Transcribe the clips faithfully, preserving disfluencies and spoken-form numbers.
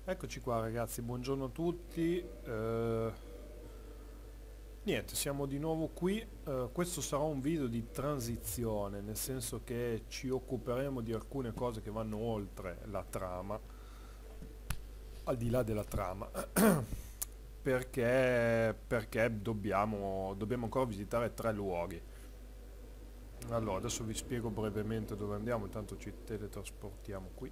Eccoci qua ragazzi, buongiorno a tutti. Eh, niente, siamo di nuovo qui. Eh, questo sarà un video di transizione, nel senso che ci occuperemo di alcune cose che vanno oltre la trama, al di là della trama, perché, perché dobbiamo, dobbiamo ancora visitare tre luoghi. Allora, adesso vi spiego brevemente dove andiamo, intanto ci teletrasportiamo qui.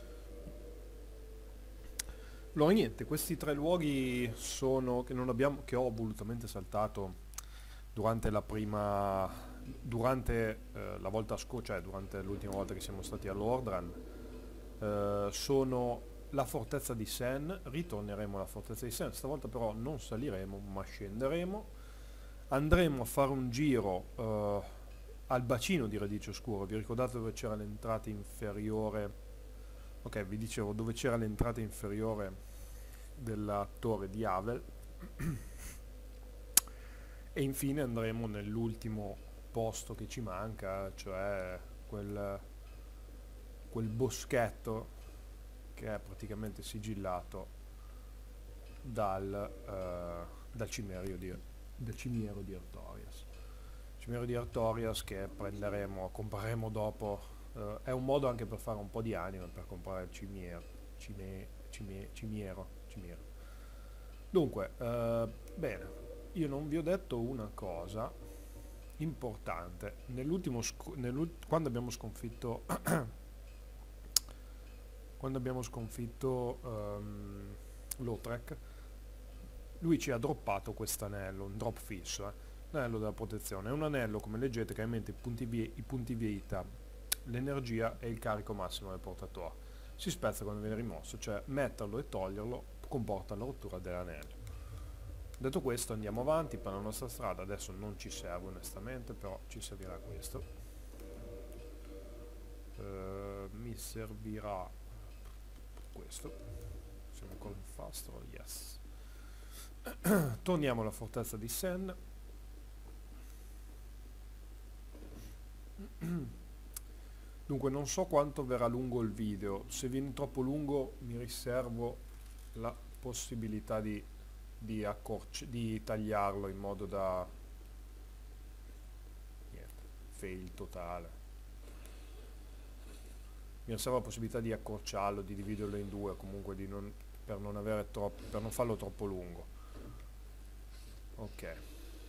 Allora, niente, questi tre luoghi sono che non abbiamo, che ho volutamente saltato durante la prima, durante eh, la volta scorsa, cioè durante l'ultima volta che siamo stati a Lordran, eh, sono la fortezza di Sen. Ritorneremo alla fortezza di Sen, stavolta però non saliremo, ma scenderemo. Andremo a fare un giro eh, al bacino di Radice Oscuro. Vi ricordate dove c'era l'entrata inferiore? Ok, vi dicevo dove c'era l'entrata inferiore della torre di Havel. E infine andremo nell'ultimo posto che ci manca, cioè quel, quel boschetto che è praticamente sigillato dal, eh, dal cimerio di, del cimiero di Artorias. Cimiero di Artorias che prenderemo, compreremo dopo. Eh, è un modo anche per fare un po' di anima, per comprare il cimiero, cime, cime, cimiero, cimiero. Dunque, eh, bene, io non vi ho detto una cosa importante. Nell'ultimo sc- nell'ult- quando abbiamo sconfitto quando abbiamo sconfitto um, Lautrec, lui ci ha droppato quest'anello, un drop fisso, eh, l'anello della protezione. È un anello, come leggete, che aumenta i punti, vi- i punti vita, l'energia e il carico massimo del portatore. Si spezza quando viene rimosso, cioè metterlo e toglierlo comporta la rottura dell'anello. Detto questo andiamo avanti per la nostra strada, adesso non ci serve onestamente, però ci servirà questo. Uh, mi servirà questo. Siamo ancora in fast roll, yes. Torniamo alla fortezza di Sen. Dunque non so quanto verrà lungo il video, se viene troppo lungo mi riservo la possibilità di, di, accorci- di tagliarlo in modo da... niente, fail totale. Mi riservo la possibilità di accorciarlo, di dividerlo in due, comunque di non, per non avere troppo, per non farlo troppo lungo. Ok.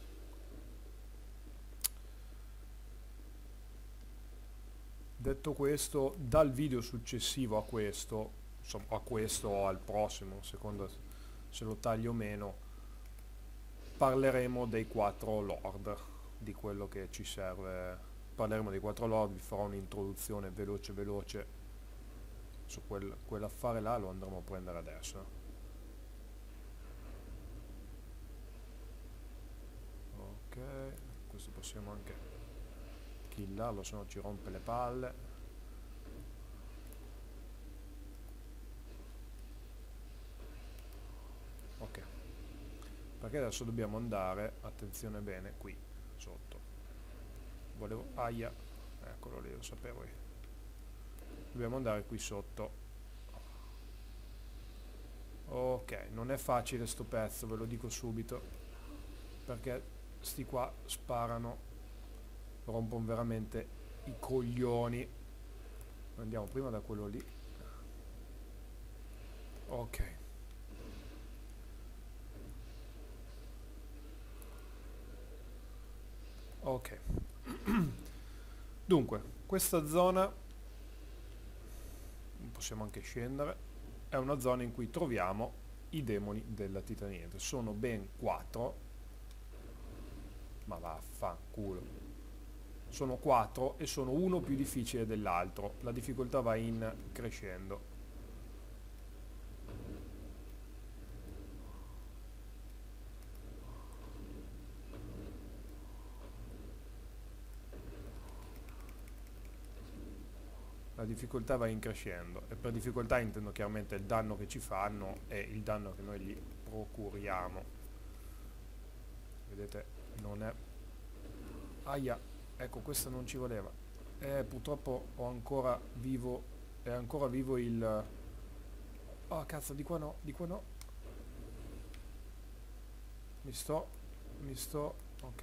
Detto questo, dal video successivo a questo, insomma, a questo o al prossimo, secondo se lo taglio o meno, parleremo dei quattro lord, di quello che ci serve. Parleremo dei quattro lord, vi farò un'introduzione veloce veloce su quel, quell'affare là, lo andremo a prendere adesso. Ok, questo possiamo anche killarlo, se no ci rompe le palle. Ok, perché adesso dobbiamo andare, attenzione bene, qui sotto. Volevo, aia, eccolo lì, lo sapevo io. Dobbiamo andare qui sotto. Ok, non è facile sto pezzo, ve lo dico subito, perché sti qua sparano, rompono veramente i coglioni. Andiamo prima da quello lì. Ok. Ok. Dunque, questa zona, possiamo anche scendere, è una zona in cui troviamo i demoni della titaniete. Sono ben quattro, ma vaffanculo. Sono quattro e sono uno più difficile dell'altro. La difficoltà va in crescendo. La difficoltà va in crescendo e per difficoltà intendo chiaramente il danno che ci fanno e il danno che noi gli procuriamo. Vedete, non è... Aia, ecco, questo non ci voleva. Eh, purtroppo ho ancora vivo... è ancora vivo il... Oh cazzo, di qua no, di qua no. Mi sto, mi sto, ok.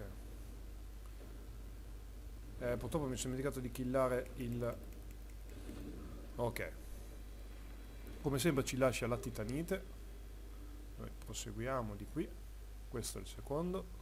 Eh, purtroppo mi sono dimenticato di killare il... Ok. Come sempre ci lascia la titanite. Noi proseguiamo di qui. Questo è il secondo.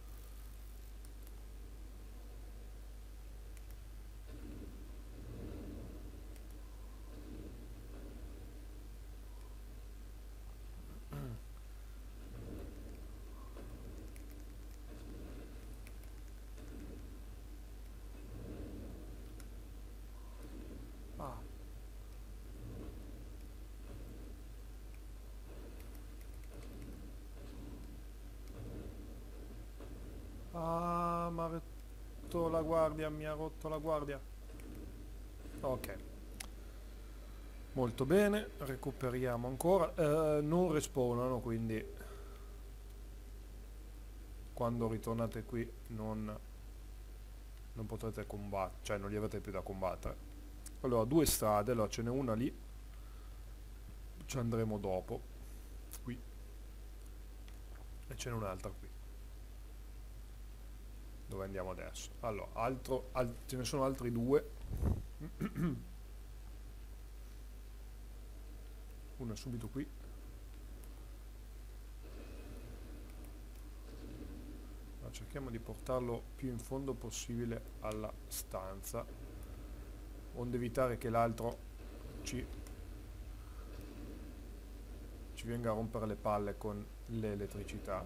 Ah. Ah, mi ha rotto la guardia, mi ha rotto la guardia. Ok. Molto bene, recuperiamo ancora. Eh, non respawnano, quindi quando ritornate qui non, non potrete combattere, cioè non li avete più da combattere. Allora, due strade, allora ce n'è una lì, ci andremo dopo, qui, e ce n'è un'altra qui, dove andiamo adesso. Allora, altro, al, ce ne sono altri due. Uno è subito qui. Allora, cerchiamo di portarlo più in fondo possibile alla stanza, onde evitare che l'altro ci, ci venga a rompere le palle con l'elettricità.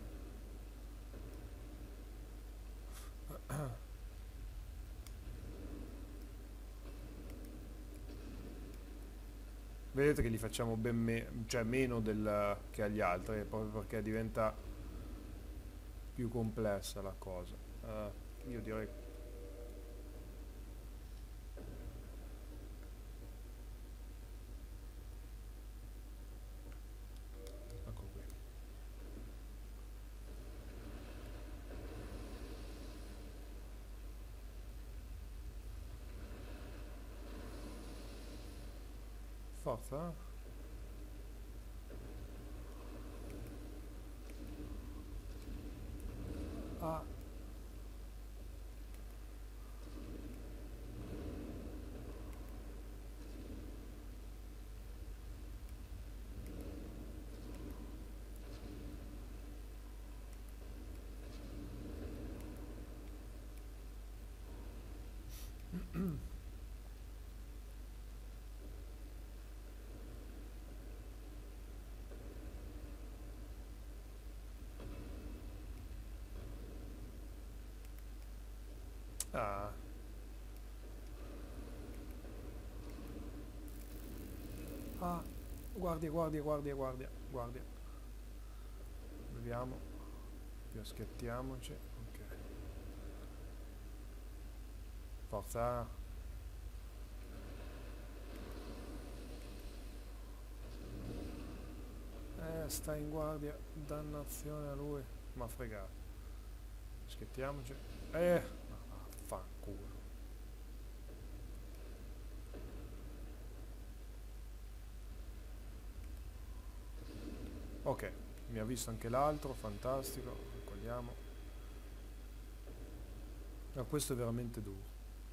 Vedete che li facciamo ben me cioè meno del, che agli altri, proprio perché diventa più complessa la cosa. Uh, io direi... Ecco qui. Forza. Ah. Ah. Ah. Guardia, guardia, guardia, guardia, guardia. Beviamo. Piaschettiamoci. Ok. Forza. Eh, sta in guardia. Dannazione a lui. Ma fregato. Piaschettiamoci. Eh. Fanculo. Ok, mi ha visto anche l'altro, fantastico, raccogliamo. Ma questo è veramente duro.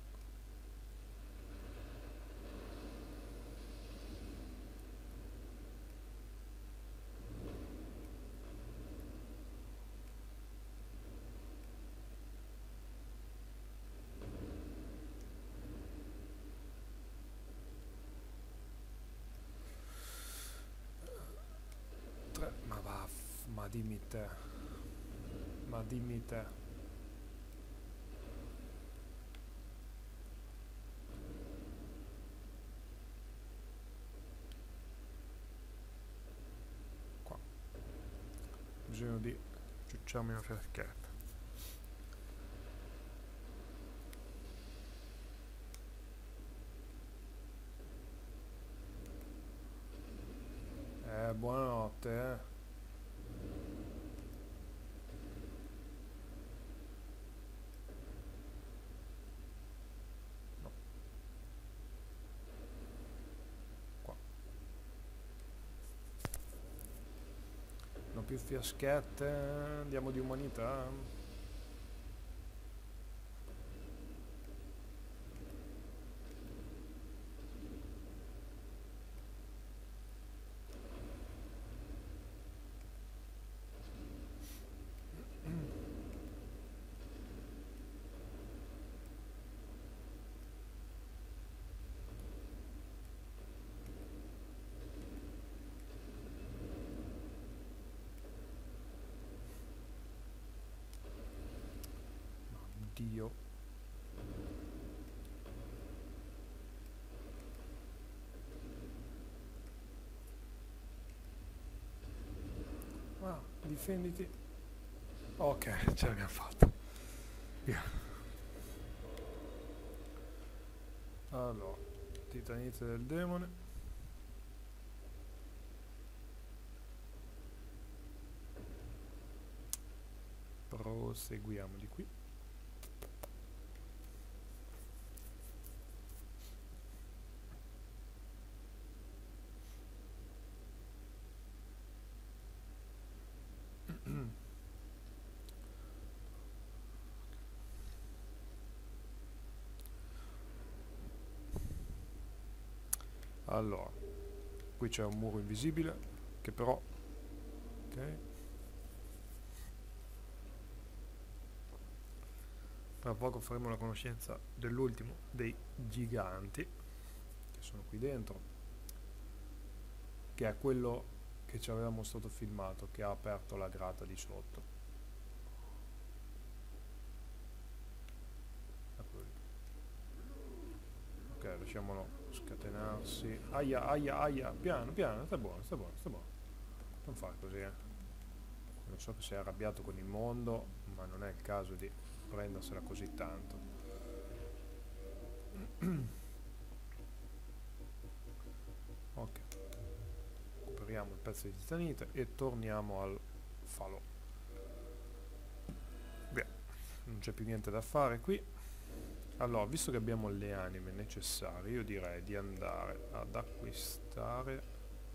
Tre, ma va, ma dimmi te, ma dimmi te. Qua, bisogno di ciucciarmi una fiaschetta. Eh, buonanotte, eh. No, qua. sono più fiaschette, andiamo di umanità. Dio. Ah, difenditi. Ok, ce l'abbiamo fatta. Via. Allora, titanite del demone. Proseguiamo di qui. Allora, qui c'è un muro invisibile che però, ok, tra poco faremo la conoscenza dell'ultimo dei giganti che sono qui dentro, che è quello che ci aveva mostrato filmato, che ha aperto la grata di sotto. Eccolo lì. Ok, lasciamolo scatenarsi. Aia, aia, aia, piano, piano, sta buono, sta buono, sta buono. Non fare così, eh. Lo so che sei arrabbiato con il mondo, ma non è il caso di prendersela così tanto. Ok, recuperiamo il pezzo di titanite e torniamo al falò. Beh, non c'è più niente da fare qui. Allora, visto che abbiamo le anime necessarie, io direi di andare ad acquistare,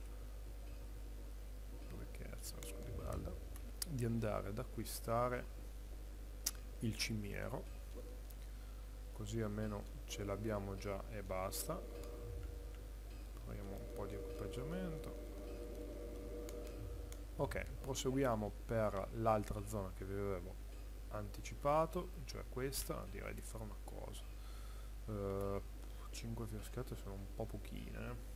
dove cazzo, scusa, di andare ad acquistare il cimiero, così almeno ce l'abbiamo già e basta. Proviamo un po' di equipaggiamento. Ok, proseguiamo per l'altra zona che vi avevo anticipato, cioè questa. Direi di fare una cosa, uh, cinque fiaschette sono un po' pochine, eh.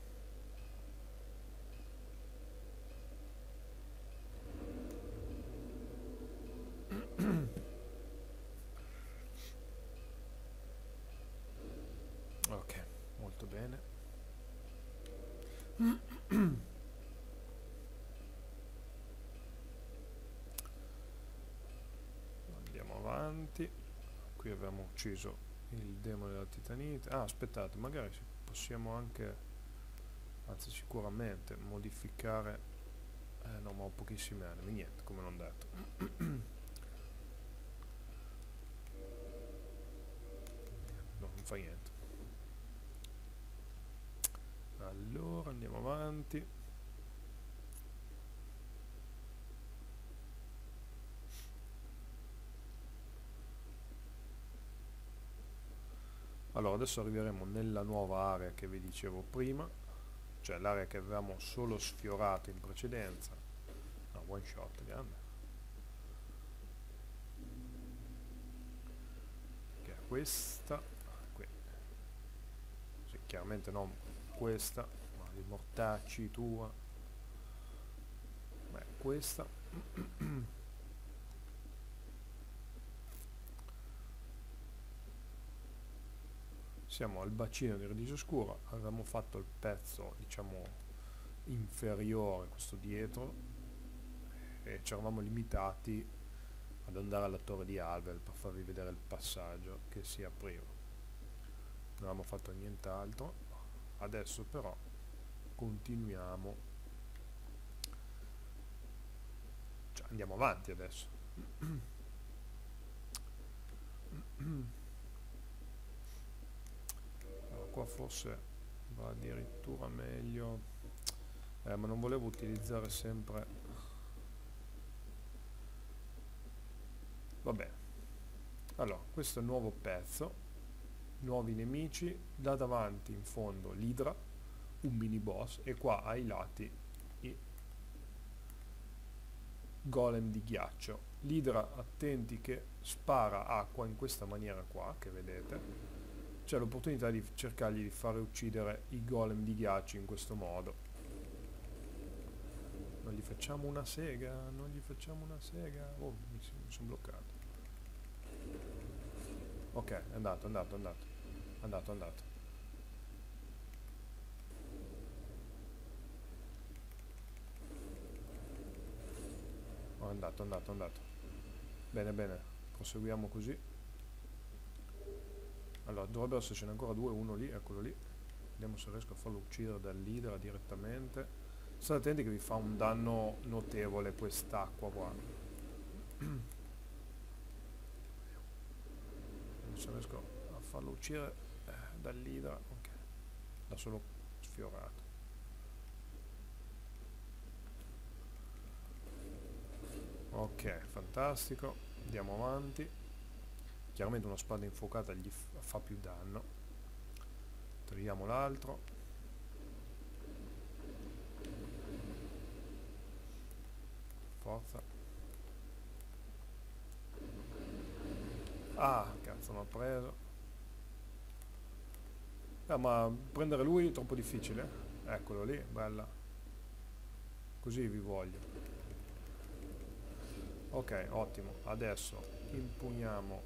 Ok, molto bene. Andiamo avanti. Qui abbiamo ucciso il demone della titanite. Ah, aspettate, magari possiamo anche, anzi sicuramente, modificare. Eh no, ma ho pochissime anime, niente, come non detto. No, non fa niente. Allora, andiamo avanti. Allora, adesso arriveremo nella nuova area che vi dicevo prima, cioè l'area che avevamo solo sfiorato in precedenza. No, one shot, grande. Che è questa, qui. Sì, chiaramente non questa, ma di mortacci tua. Beh, questa. Siamo al bacino di Radice Oscura, avevamo fatto il pezzo, diciamo, inferiore, questo dietro, e ci eravamo limitati ad andare alla torre di Alvel per farvi vedere il passaggio che si apriva. Non avevamo fatto nient'altro. Adesso però continuiamo, cioè andiamo avanti adesso. Allora, qua forse va addirittura meglio, eh, ma non volevo utilizzare sempre Va bene. Allora, questo è il nuovo pezzo, nuovi nemici, da davanti in fondo l'idra, un mini boss, e qua ai lati i golem di ghiaccio. L'idra, attenti, che spara acqua in questa maniera qua, che vedete. C'è l'opportunità di cercargli di fare uccidere i golem di ghiaccio in questo modo. Non gli facciamo una sega, non gli facciamo una sega. Oh, mi, mi sono bloccato. Ok, è andato, è andato, è andato. È andato, è andato. Oh, è andato, è andato, è andato. Bene, bene. Proseguiamo così. Allora, dovrebbero essercene ancora due, uno lì, eccolo lì. Vediamo se riesco a farlo uccidere dall'idra direttamente. State attenti che vi fa un danno notevole quest'acqua qua. Vediamo se riesco a farlo uccidere eh, dall'idra. Ok, l'ha solo sfiorato. Ok, fantastico. Andiamo avanti. Chiaramente una spada infuocata gli fa più danno. Togliamo l'altro. Forza. Ah, cazzo, l'ho preso. Eh, ma prendere lui è troppo difficile. Eccolo lì, bella. Così vi voglio. Ok, ottimo. Adesso impugniamo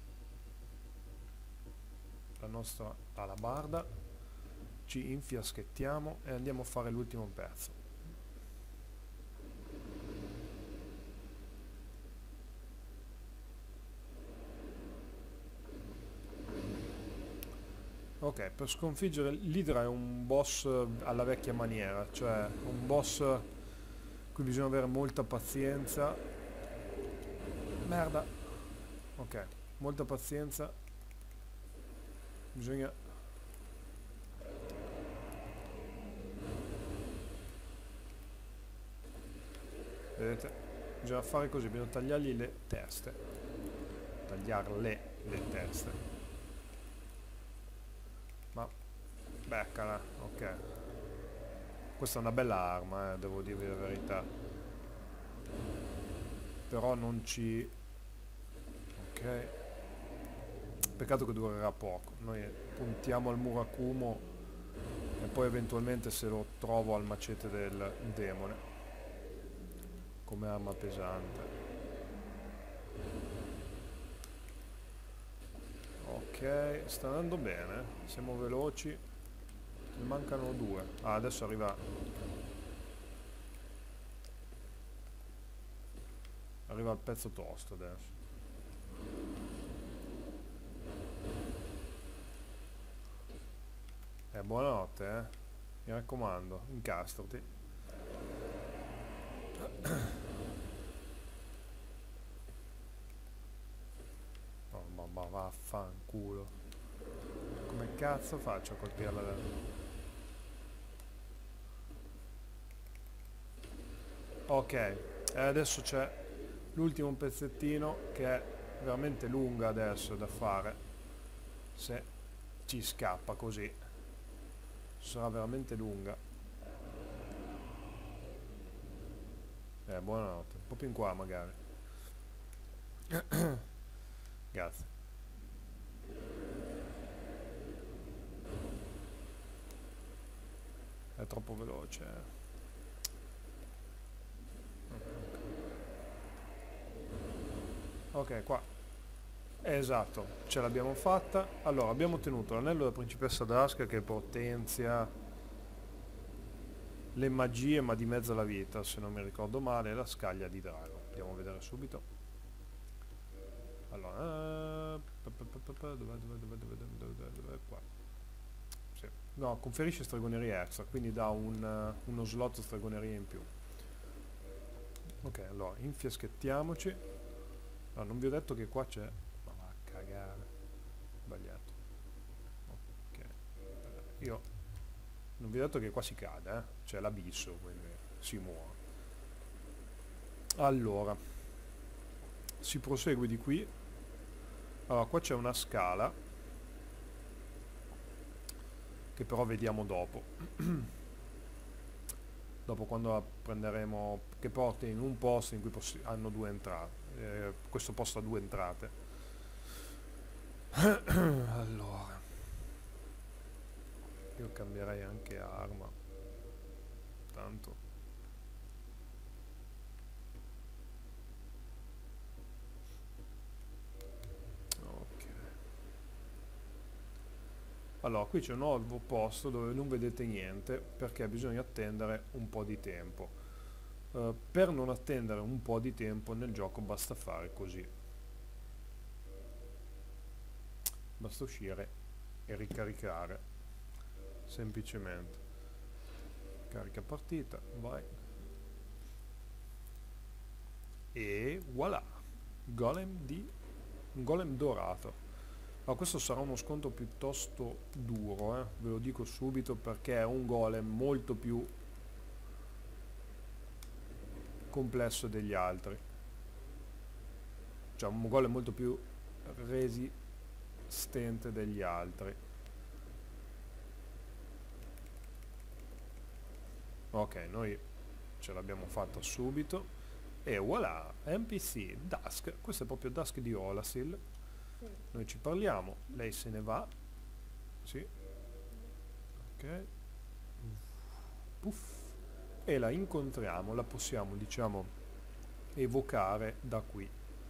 la nostra alabarda, ci infiaschettiamo e andiamo a fare l'ultimo pezzo. Ok, per sconfiggere l'idra è un boss alla vecchia maniera, cioè un boss cui bisogna avere molta pazienza. Merda. Ok, molta pazienza. Bisogna... Vedete? Bisogna fare così, bisogna tagliargli le teste. Tagliarle le teste. Ma... beccala, ok. Questa è una bella arma, eh, devo dirvi la verità. Però non ci... ok. Peccato che durerà poco. Noi puntiamo al Murakumo e poi eventualmente se lo trovo al macete del demone come arma pesante. Ok, sta andando bene, siamo veloci. Ne mancano due. Ah, adesso arriva arriva il pezzo tosto adesso. Eh, buonanotte, eh. Mi raccomando, incastrati. Oh, ma, ma vaffanculo. Come cazzo faccio a colpirla da... Ok, e adesso c'è l'ultimo pezzettino che è veramente lunga adesso da fare. Se ci scappa così sarà veramente lunga. Eh, buonanotte. Un po' più in qua magari. Grazie. È troppo veloce. Ok, qua. Esatto, ce l'abbiamo fatta. Allora, abbiamo ottenuto l'anello della principessa Draska che potenzia le magie ma di mezza la vita, se non mi ricordo male, e la scaglia di drago. Andiamo a vedere subito. Allora, dov'è, dov'è, dov'è, dov'è, dov'è, dov'è, qua. Sì. No, conferisce stregoneria extra, quindi dà un, uno slot stregoneria in più. Ok, allora, infiaschettiamoci. No, non vi ho detto che qua c'è... ma va a cagare. Sbagliato. Ok. Io... non vi ho detto che qua si cade, eh? C'è l'abisso, quindi si muove. Allora, si prosegue di qui. Allora, qua c'è una scala che però vediamo dopo. Dopo, quando la prenderemo, che porta in un posto in cui hanno due entrate. Eh, questo posto ha due entrate. Allora, io cambierei anche arma, tanto. Ok. Allora, qui c'è un nuovo posto dove non vedete niente perché bisogna attendere un po' di tempo. Uh, per non attendere un po' di tempo nel gioco basta fare così. Basta uscire e ricaricare. Semplicemente. Carica partita, vai. E voilà! Golem di... un golem dorato. Ma questo sarà uno scontro piuttosto duro, eh? Ve lo dico subito, perché è un golem molto più complesso degli altri, cioè un golem molto più resistente degli altri. Ok, noi ce l'abbiamo fatta subito e voilà, N P C Dusk. Questo è proprio Dusk di Olasil. Sì. Noi ci parliamo, lei se ne va. Sì. Ok. Puff. E la incontriamo, la possiamo, diciamo, evocare da qui.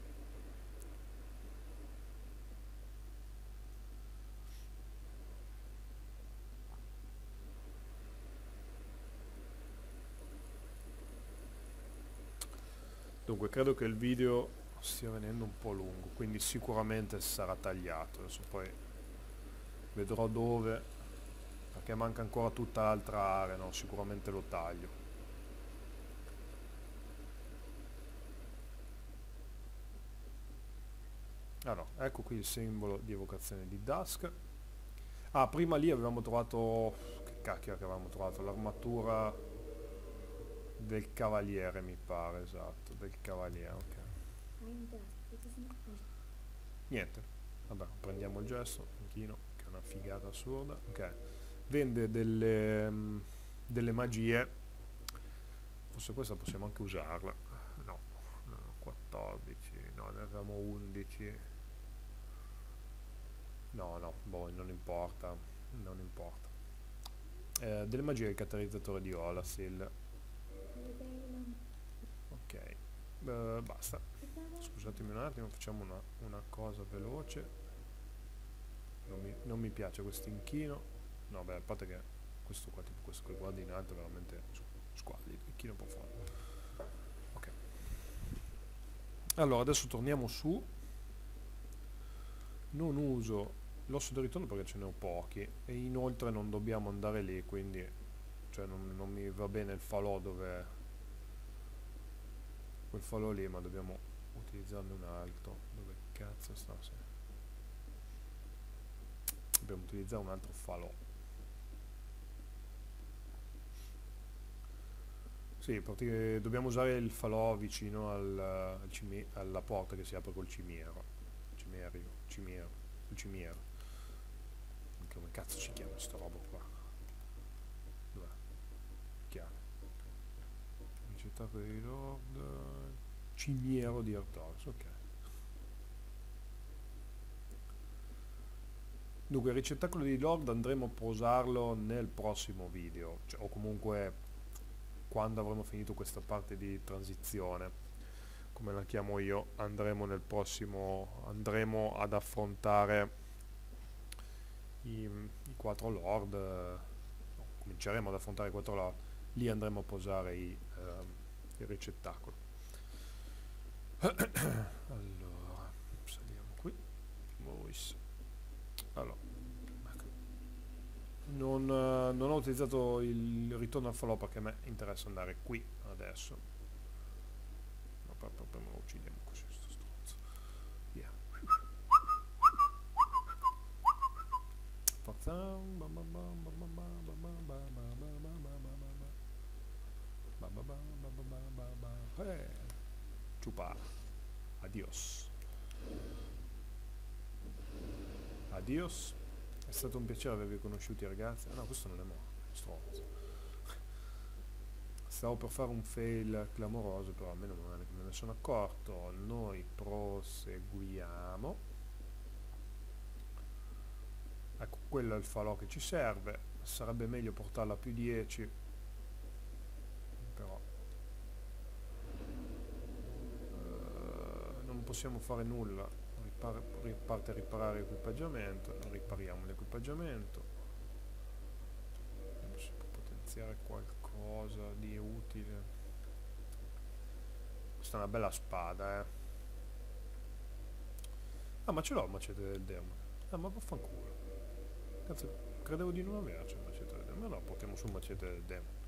Dunque, credo che il video stia venendo un po' lungo, quindi sicuramente sarà tagliato. Adesso poi vedrò dove, perché manca ancora tutta l'altra area, no? Sicuramente lo taglio. Ah no, ecco qui il simbolo di evocazione di Dusk. Ah, prima lì avevamo trovato... che cacchio che avevamo trovato? L'armatura del cavaliere, mi pare, esatto, del cavaliere, ok. Niente, vabbè, prendiamo il gesto, inchino, che è una figata assurda, ok. Vende delle, um, delle magie, forse questa possiamo anche usarla, no, no quattordici, no, ne avevamo undici. No, no, boh, non importa, non importa. Eh, delle magie del catalizzatore di Olasil. Ok, uh, basta. Scusatemi un attimo, facciamo una, una cosa veloce. Non mi, non mi piace questo inchino. No, beh, a parte che questo qua, tipo questo che guardi in alto, è veramente squallido, inchino un po' forte. Ok. Allora, adesso torniamo su. Non uso l'osso del ritorno perché ce ne ho pochi e inoltre non dobbiamo andare lì, quindi cioè non, non mi va bene il falò dove quel falò lì, ma dobbiamo utilizzarne un altro. Dove cazzo sta? Sì. Dobbiamo utilizzare un altro falò. Sì, perché dobbiamo usare il falò vicino al, al cimi alla porta che si apre col cimiero. Cimerio, cimiero, il cimiero. Come cazzo si chiama sta roba qua? Dov'è? Chiaro. Ricettacolo di Lord. Cimiero di Artorias, ok. Dunque il ricettacolo di Lord andremo a posarlo nel prossimo video, cioè, o comunque quando avremo finito questa parte di transizione, come la chiamo io, andremo nel prossimo, andremo ad affrontare I, i quattro lord, no, cominceremo ad affrontare i quattro lord, lì andremo a posare i, uh, il ricettacolo. Allora, saliamo qui. Voice. Allora, ecco. non, uh, non ho utilizzato il ritorno al falò perché a me interessa andare qui adesso. No, proprio me lo uccidiamo così, sto stronzo. Via. Eh, ciupa. Adios. Adios. È stato un piacere avervi conosciuti, ragazzi. Ah, no, questo non è morto. Stronzo. Stavo per fare un fail clamoroso, però meno male che me ne sono accorto. Noi proseguiamo. Ecco, quello è il falò che ci serve. Sarebbe meglio portarla a più dieci, però eh, non possiamo fare nulla. Ripar riparte a riparare l'equipaggiamento. Ripariamo l'equipaggiamo. Vediamo se può potenziare qualcosa di utile. Questa è una bella spada, eh. Ah, ma ce l'ho il macete del demone. Ah, ma vaffanculo. Cazzo, credevo di non averci il macete del demone. Ma no, portiamo sul macete del demone.